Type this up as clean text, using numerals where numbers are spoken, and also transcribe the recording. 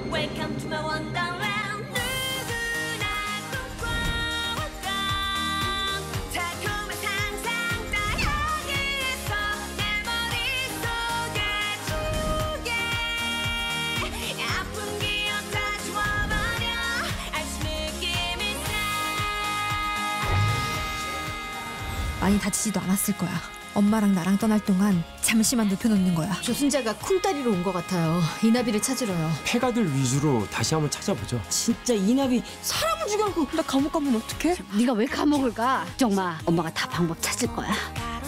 Welcome to my wonderland. 누구나 꿈꿔왔던 달콤한 상상 다 여기서 내 머릿속에 두개 아픈 기억 다 지워버려 알수 느낌일세. 많이 다치지도 않았을 거야. 엄마랑 나랑 떠날 동안 잠시만 눕혀놓는 거야. 조순자가 쿵따리로 온 것 같아요. 이나비를 찾으러요. 패가들 위주로 다시 한번 찾아보죠. 진짜 이나비 사람을 죽여놓고 나 감옥 가면 어떡해? 네가 왜 감옥을 가? 걱정 마. 엄마가 다 방법 찾을 거야.